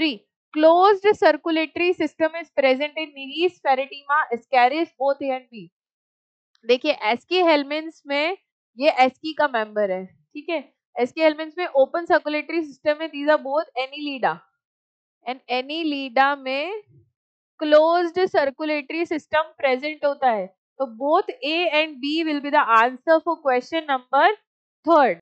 3. Closed circulatory system is present in Nereis, Pheretima, Ascaris, both A and B. देखिए aschelminthes में ये एस्की का मेंबर है, ठीक है। एस्की हेलमिन्स में ओपन सर्कुलेटरी सिस्टम है, these are both annelida, and annelida में क्लोज्ड सर्कुलेटरी सिस्टम प्रेजेंट होता है। तो both A and B will be the answer for question number 3.